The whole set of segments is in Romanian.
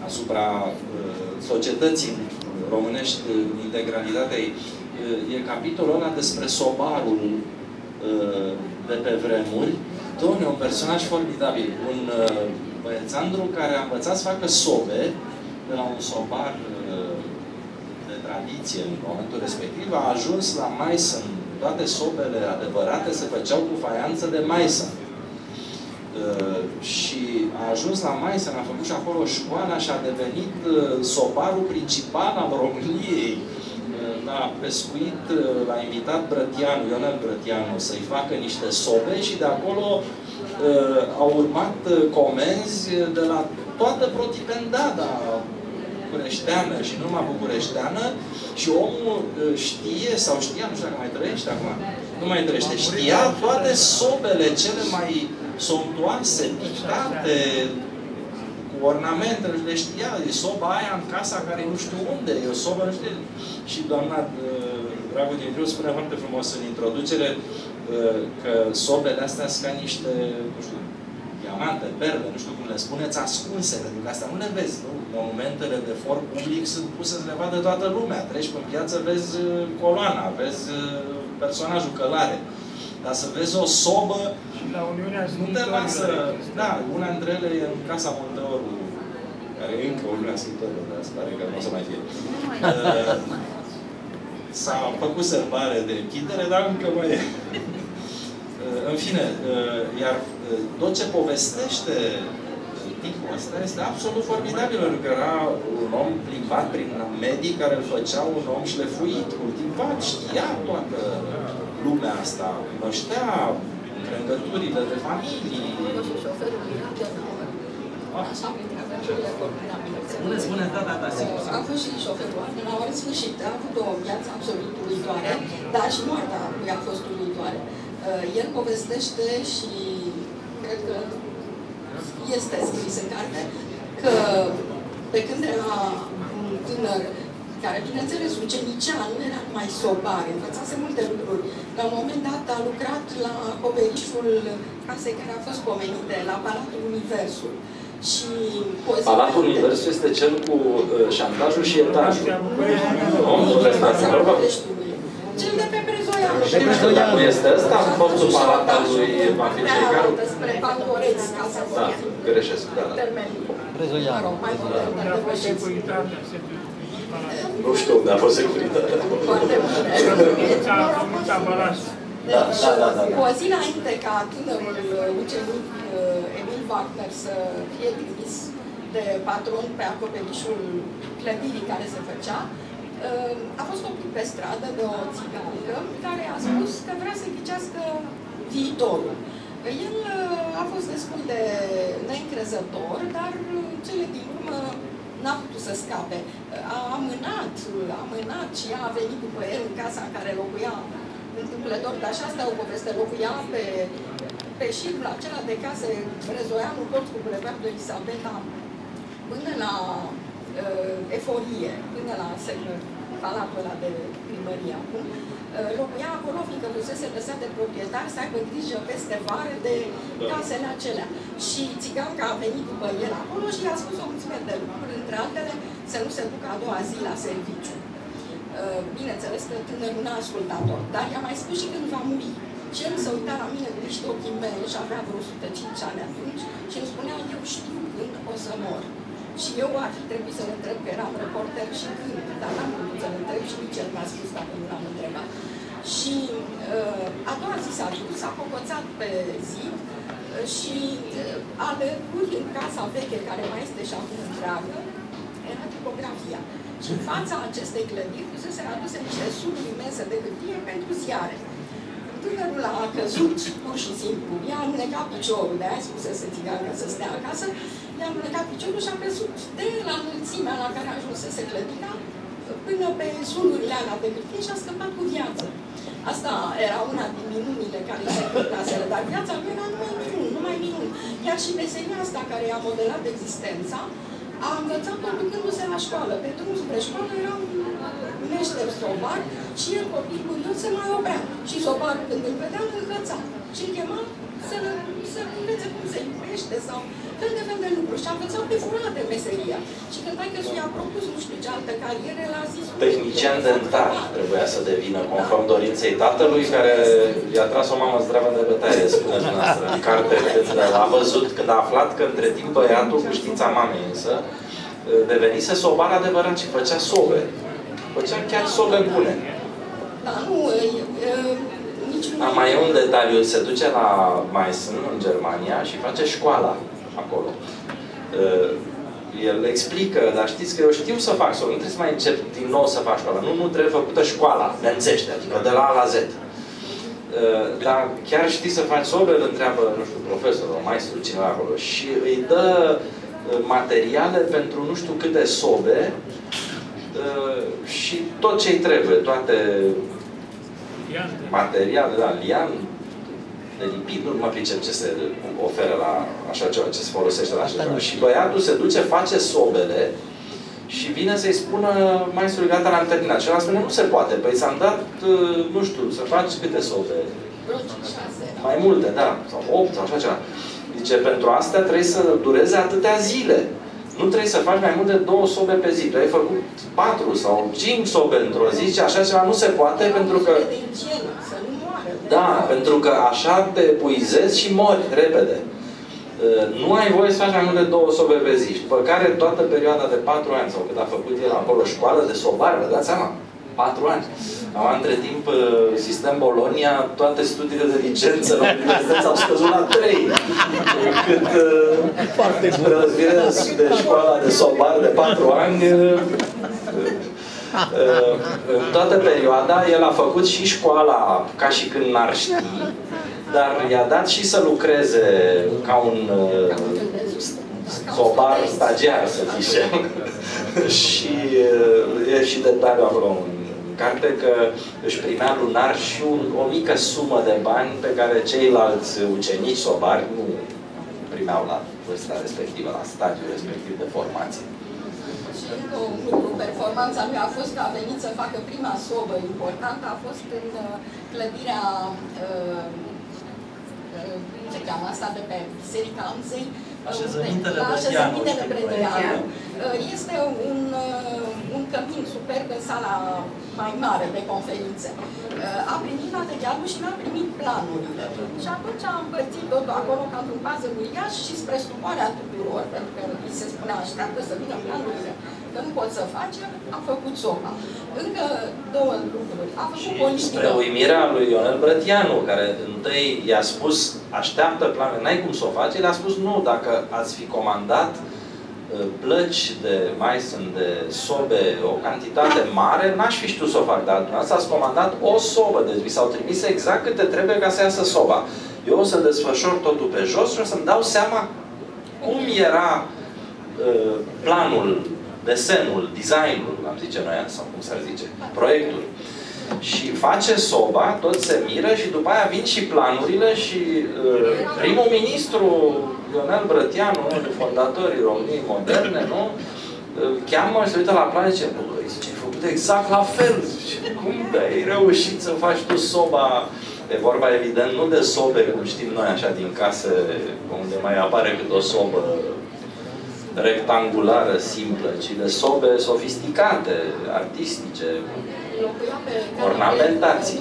asupra societății românești în integralitatea ei. E capitolul ăla despre sobarul de pe vremuri. Dom'le, un personaj formidabil. Un băiețandru care a învățat să facă sobe de la un sobar de tradiție în momentul respectiv, a ajuns la Meissen. Toate sobele adevărate se făceau cu faianță de Meissen. Și a ajuns la Meissen, a făcut și acolo școala și a devenit sobarul principal al României. La pescuit, l-a invitat Brătianu, Ionel Brătianu, să-i facă niște sobe și de acolo au urmat comenzi de la toată protipendada bucureșteană și numai bucureșteană și omul știe, sau știa, nu știu dacă mai trăiește acum, nu mai trăiește, știa toate sobele cele mai somptuoase, pictate, cu ornamente, le știa, e soba aia în casa care nu știu unde, e o sobă, nu știu. Și doamna Dragu Dimitriu spune foarte frumos în introducere că sobele astea sunt ca niște, nu știu, diamante, perle, nu știu cum le spuneți, ascunse, pentru că astea nu le vezi, nu? Monumentele de for public sunt puse să le vadă toată lumea. Treci pe piață, vezi coloana, vezi personajul călare. Dar să vezi o sobă, nu te lasă. Da, una dintre ele e în Casa Monteoru, care e încă Uniunea Sfântorilor, dar se pare că nu o să mai fie. S-a făcut sărbare de închidere, dar încă mai e. În fine, iar tot ce povestește tipul ăsta este absolut formidabil, pentru că era un om plimbat prin medii care îl făceau un om șlefuit, cultivat, știa toată lumea asta, cunoștea încrengăturile de familii. Spune, da, sigur. A fost și șoferul Adenauer, în sfârșit, a avut o viață absolut uluitoare, dar și moartea lui a fost uluitoare. El povestește și cred că este scris în carte că pe când era un tânăr care, bineînțeles, ucenicean, nu era numai sobar, învățase multe lucruri. La un moment dat a lucrat la acoperișul casei care a fost pomenite, la Palatul Universul. Și Palatul Universul este cel cu șantajul și etajul. Cel de pe Prezoianu. Dacă este ăsta, în fostul palat al lui Martin Ceicaru? Spre Pantoreț, ca să da, greșesc, da. Prezoianu. Nu știu unde a fost securitatea. Cu o zi înainte ca tânărul ucenic Emil Wagner să fie trimis de patron pe acoperișul clădirii care se făcea, a fost oprit pe stradă de o țigancă care a spus că vrea să ghicească viitorul. El a fost destul de neîncrezător, dar cele din urmă n-a putut să scape. A amânat și ea a venit după el în casa în care locuia întâmplător, dar și asta o poveste, locuia pe șirul acela de case Brezoianu, colț cu Bulevardul Elisabeta, până la Eforie, până la palatul ăla de primărie acum, locuia acolo, fiindcă fusese lăsat de proprietar să aibă grijă peste vară de casele acelea. Și țiganca a venit după el acolo și i-a spus o mulțime de lucruri, între altele, să nu se ducă a doua zi la serviciu. Bineînțeles că tânărul n-a ascultat-o, dar i-a mai spus și când va muri. Și el se uita la mine cu niște ochii mei și avea vreo 105 ani atunci și îmi spunea, eu știu când o să mor. Și eu ar fi trebuit să-l întreb, că eram reporter și când, dar n-am putut să-l întreb și nici el mi-a spus dacă nu l-am întrebat. Și a doua zi s-a dus, s-a cocoțat pe zid și alături în casa veche, care mai este și acum întreagă, era tipografia. Și în fața acestei clădiri fusese aduse niște sururi imense de hârtie pentru ziare. Tânărul a căzut pur și simplu, i-a alunecat piciorul, de-aia spusese țigancă să stea acasă, i-a alunecat piciorul și a căzut de la înălțimea la care ajunsese clădirea până pe sururile alea de hârtie și a scăpat cu viață. Asta era una din minunile care se întâmplaseră, dar viața lui era numai minuni. Chiar și meseria asta care i-a modelat existența, a învățat-o ducându-se la școală. Pe drum spre școală era un meșter sobar și el, copil curios, se mai oprea. Și sobarul, când îl vedea, îl învăța. Și îl chema să învețe cum se iubește sau fel de lucruri. Și a învățat pe furate meseria media. Și când mai că i-a propus nu știu ce altă carieră, l-a zis... Tehnician dentar trebuia să devină, conform dorinței tatălui, care i-a tras o mamă zdravă de bătaie, spune dumneavoastră, în carte, când a văzut, când a aflat că între timp băiatul, cu știința mamei însă, devenise sobar adevărat și făcea sobe. Făcea chiar sobe bune. Da, nu, mai e un detaliu, se duce la Meissen, în Germania, și face școala acolo. El explică, dar știți că eu știu să fac sobe, nu trebuie să mai încep din nou să fac școala. Nu trebuie făcută școala, lențește, adică de la A la Z. Dar chiar știi să faci sobe, îl întreabă, nu știu, profesorul, maestru, cineva acolo, și îi dă materiale pentru nu știu câte sobe și tot ce-i trebuie, toate materiale, da, lian, de lipid, nu mă pricep ce se oferă la așa ceva, ce se folosește la așa ceva. Și băiatul se duce, face sobele și vine să-i spună maestrului, gata, l-am terminat. Și el spune, nu se poate, păi ți-am dat, nu știu, să faci câte sobe? Mai multe, da, sau 8 sau așa ceva. Zice, pentru astea trebuie să dureze atâtea zile. Nu trebuie să faci mai mult de 2 sobe pe zi. Tu ai făcut 4 sau 5 sobe într-o zi și așa ceva nu se poate pentru că... Da, pentru că așa te epuizezi și mori repede. Nu ai voie să faci mai mult de 2 sobe pe zi. După care toată perioada de 4 ani, sau cât a făcut el acolo, școală de sobari, vă dați seama? 4 ani. Am între timp, sistem Bologna, toate studiile de licență la universități au scăzut la 3. Cât de școala de sobari de 4 ani, în toată perioada, el a făcut și școala ca și când n-ar ști, dar i-a dat și să lucreze ca un sobar stagiar, să zicem. Și e și detaliul acolo în carte că își primea lunar și o mică sumă de bani pe care ceilalți ucenici sobari nu primeau la vârsta respectivă, la stadiul respectiv de formație. Și încă un lucru, performanța lui a fost că a venit să facă prima sobă importantă, a fost în clădirea, cum se cheamă asta, de pe Biserica Amzei, Așezămintele Brătianu. Este un cămin superb în sala mai mare de conferințe. A primit materialul și n-a primit planurile. Și atunci a împărțit totul acolo ca într-un puzzle uriaș și spre stupoarea tuturor, pentru că îi se spunea așteaptă să vină planurile, că nu pot să face, a făcut soba. Încă 2 lucruri. A făcut politică. Spre uimirea lui Ionel Brătianu, care întâi i-a spus așteaptă planurile, n-ai cum să o faci, el a spus nu, dacă ați fi comandat plăci de Meissen, de sobe, o cantitate mare, n-aș fi știut să o fac, dar dumneavoastră ați comandat o sobă, deci vi s-au trimis exact câte trebuie ca să iasă soba. Eu o să desfășor totul pe jos și o să-mi dau seama cum era planul, desenul, designul, am zice noi, sau cum s-ar zice, proiectul. Și face soba, tot se miră și după aia vin și planurile și primul ministru Ionel Brătianu, unul dintre fondatorii României moderne, nu? Cheamă și se uită la plan și zice, băi, zice, ai făcut exact la fel. Zice, cum ai reușit să faci tu soba? E vorba, evident, nu de sobe, cum știm noi, așa, din case, unde mai apare cât o sobă rectangulară, simplă, ci de sobe sofisticate, artistice, ornamentații.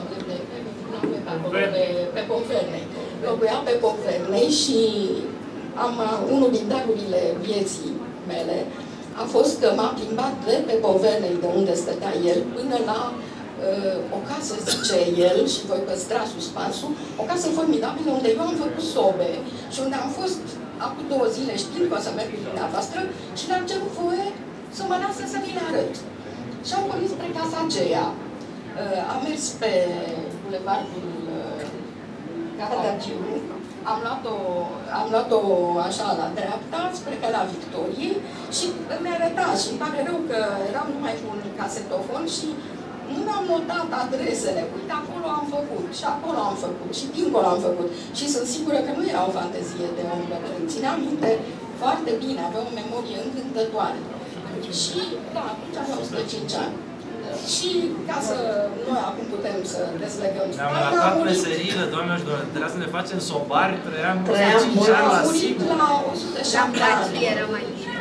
Pe Povernei. Locuia pe Povernei și unul din darurile vieții mele a fost că m-a plimbat de pe Povernei, de unde stătea el, până la o casă, zice el, și voi păstra suspansul, o casă formidabilă unde eu am făcut sobe și unde am fost acum 2 zile știind că o să merg cu dumneavoastră și le-am cerut voie să mă lasă să vi le arăt. Și am pornit spre casa aceea. Am mers pe bulevardul Catagiu, am luat-o așa la dreapta, spre calea Victoriei și îmi arăta și îmi pare rău că eram numai cu un casetofon și nu mi-am notat adresele. Uite, acolo am făcut și acolo am făcut și dincolo am făcut. Și sunt sigură că nu era o fantezie de om bătrân. Țineam minte foarte bine, avea o memorie încântătoare. Și, da, atunci aveam 105 ani. Și ca să noi acum putem să deslegăm. Ne-am ratat meseriile, doamne și doamne, trebuia să ne facem sobari, trăiam 105 ani la sigur. La 107 ani.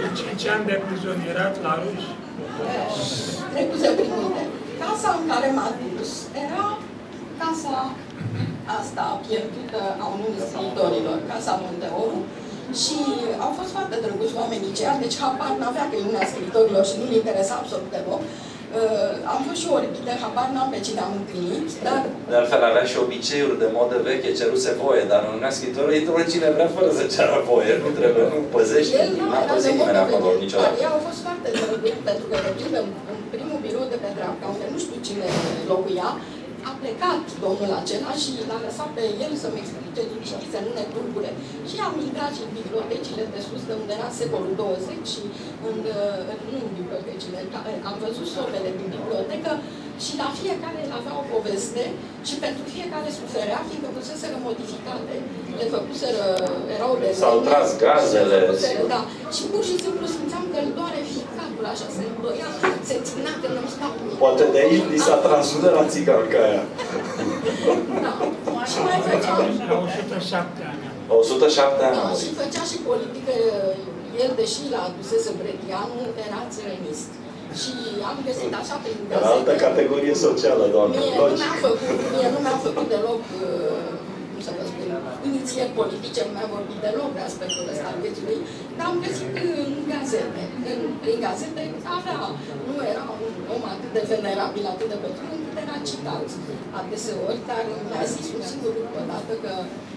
5 ani de prizonierat la ruși. Trecuse prin mine. Casa în care m-a dus era casa asta pierdută a unui scriitorilor, Casa Monteoru, și au fost foarte drăguți oamenii aceia, deci habar n-avea că e una scriitorilor și nu-l interesa absolut deloc. Am fost și orbită, habar n-am pe cine am întâlnit, dar... De altfel avea și obiceiuri de modă veche, ceruse voie, dar în Uniunea Scriitorilor intră cine vrea fără să ceară voie, nu trebuie, nu păzești, n-a păzit nimeni acolo niciodată. Ei au fost foarte drăguți, pentru că, de pildă, în primul birou de pe dreapta, unde nu știu cine locuia, a plecat domnul acela și l-a lăsat pe el să-mi explice liniștit, să nu ne tulbure. Și am intrat și în bibliotecile de sus, de unde era secolul 20 și nu în bibliotecile, am văzut sobele din bibliotecă și la fiecare avea o poveste și pentru fiecare suferea, fiindcă fuseseră modificate, le făcuseră, erau de... S-au tras gazele. Da. Și pur și simplu simțeam că îl doare ficatul, așa, se îndoia, se ținea că nu stau. Poate de aici li s-a transudă la țiganca aia. Da. Și mai făcea... La 107 ani. 107 ani. Da, și făcea și politică, el, deși l-a adusese Brătianu, era țărănist. Și am găsit așa prin gazete... Altă categorie socială, doamne. Mie nu mi-a făcut deloc, cum să vă spun, inițieri politice, nu mi-a vorbit deloc de aspectul ăsta al vieții lui, dar am găsit în gazete. Prin gazete avea, nu era un om atât de venerabil, atât de bătrân, încât era citat adeseori, dar mi-a zis un singur lucru odată că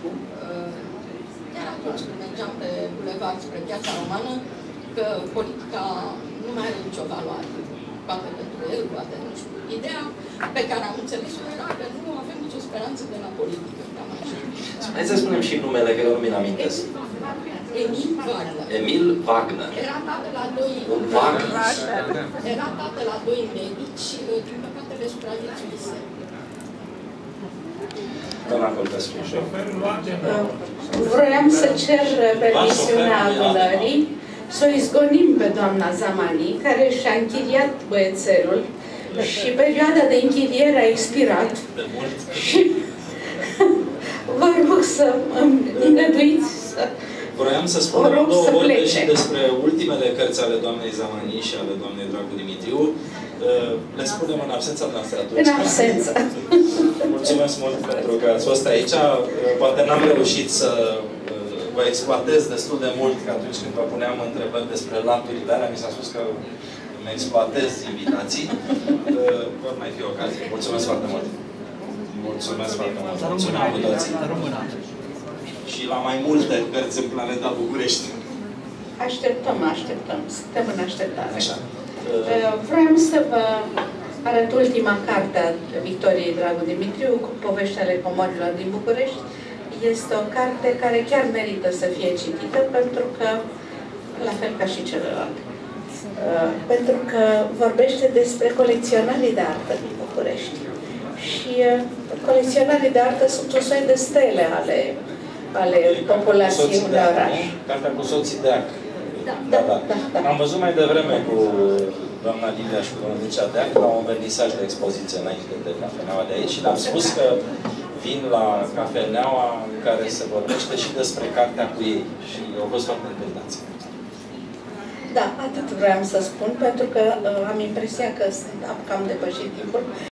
chiar atunci când mergeam pe bulevard spre Piața Romană, că politica nu mai are nicio valoare. Poate pentru el, poate nu știu. Ideea pe care am înțeles-o era că nu avem nicio speranță de la politică. Hai să spunem și numele, că eu nu mi-l amintesc. Emil Wagner. Emil Wagner. Era tată la doi medici și, din păcate, le supraviețuise. Doamna Colbescu. Vroiam să cer permisiunea adunării să o izgonim pe doamna Zamani, care și-a închiriat băiețelul și perioada de închiriere a expirat. Și vă rog să îmi îngăduiți să... Vroiam să spunem două vorbe și despre ultimele cărți ale doamnei Zamani și ale doamnei Dragu Dimitriu. Le spunem în absența noastră atunci. În absență. Mulțumesc mult pentru că ați fost aici. Poate n-am reușit să vă exploatez destul de mult, că atunci când vă puneam întrebări despre laturile alea, mi s-a spus că îmi exploatez invitații. Vor mai fi ocazii. Mulțumesc foarte mult! Mulțumesc foarte mult! Mulțumim cu toții! Și la mai multe cărți în Planeta București. Așteptăm. Suntem în așteptare. Așa. Vreau să vă arăt ultima carte a Victoriei Dragu Dimitriu, cu Povești ale comorilor din București. Este o carte care chiar merită să fie citită, pentru că, la fel ca și celelalte, pentru că vorbește despre colecționarii de artă din București. Și colecționarii de artă sunt un soi de stele ale populației unui oraș. Cartea cu soții Deac. Da. Am văzut mai devreme cu doamna Livia și cu doamna Mircea Deac la un vernisaj de expoziție înainte de cafeneaua de aici și le-am spus că vin la cafeneaua în care se vorbește și despre cartea cu ei. Și au fost foarte încântați. Da, atât vreau să spun, pentru că am impresia că am cam depășit timpul.